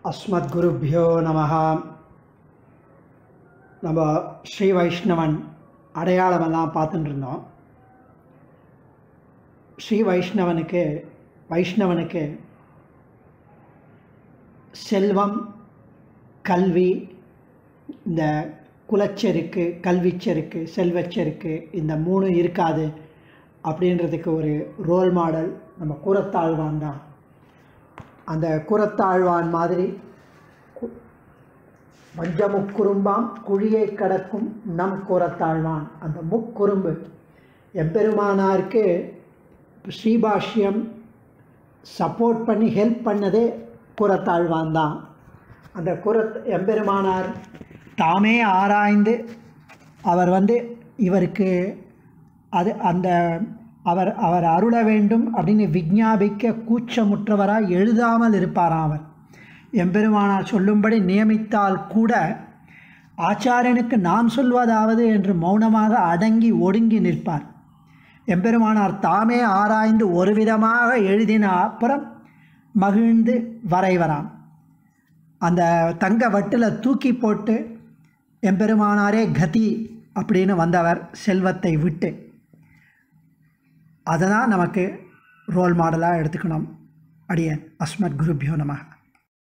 अस्मद्गुरुभ्यो नमः. நம்ம ஸ்ரீ வைஷ்ணவன் அடையாளமெல்லாம் பார்த்துட்டு இருந்தோம். ஸ்ரீ வைஷ்ணவனுக்கு செல்வம், கல்வி, இந்த குலச்செருக்கு, கல்விச்செருக்கு, செல்வச்செருக்கு, இந்த மூணு இருக்காது அப்படின்றதுக்கு ஒரு ரோல் மாடல் நம்ம கூரத்தாழ்வான் தான். அந்த கூரத்தாழ்வான் மாதிரி பஞ்சமுக்குறும்பாம் குழியை கடக்கும் நம் கூரத்தாழ்வான். அந்த முக்குறும்பு எம்பெருமானாருக்கு ஸ்ரீபாஷ்யம் சப்போர்ட் பண்ணி ஹெல்ப் பண்ணதே கூரத்தாழ்வான் தான். அந்த எம்பெருமானார் தாமே ஆராய்ந்து அவர் இவருக்கு அவர் அருள வேண்டும் அப்படின்னு விஞ்ஞாபிக்க கூச்சமுற்றவராய் எழுதாமல் இருப்பாராம். அவர் எம்பெருமானார் சொல்லும்படி நியமித்தால் கூட ஆச்சாரியனுக்கு நாம் சொல்வதாவது என்று மௌனமாக அடங்கி ஒடுங்கி நிற்பார். எம்பெருமானார் தாமே ஆராய்ந்து ஒரு விதமாக எழுதின அப்புறம் மகிழ்ந்து வரைவராம். அந்த தங்க வட்டில் தூக்கி போட்டு எம்பெருமானாரே கதி அப்படின்னு வந்தவர் செல்வத்தை விட்டு. அதை தான் நமக்கு ரோல் மாடலாக எடுத்துக்கணும். அடியேன் அஸ்மத் குருபியோ நமः.